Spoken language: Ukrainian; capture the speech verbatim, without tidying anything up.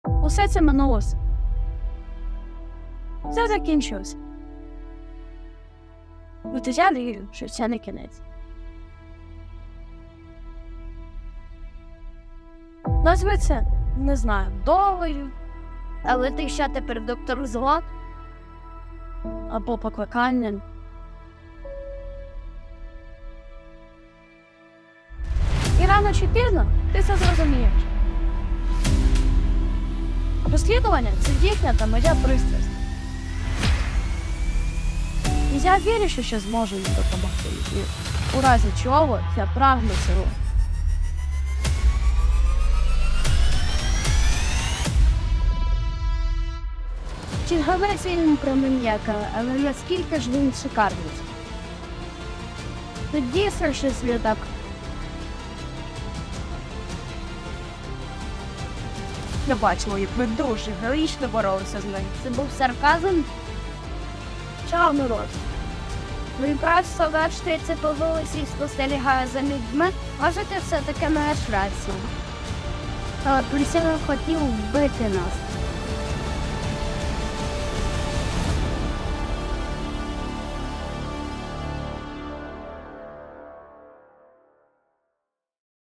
Усе це минулося. Все закінчилося. От я вірю, що це не кінець. Назви це, не знаю, долею. Але ти що тепер доктор зла? Або покликанням. І рано чи пізно ти це зрозумієш. Розслідування – це їхня та моя пристрасть. І я вірю, що ще зможу їм допомогти. І у разі чого я прагну цього. Черговий фільм про маньяка, але наскільки ж він шикарний. Тут дійсно щось не так. Я бачила, як ви дуже героїчно боролися з нею. Це був сарказм? Чорний рот. Ви просто бачите це по вулиці і спостерігаю за людьми. Можете все-таки маєш рацію. Але присяга хотів вбити нас.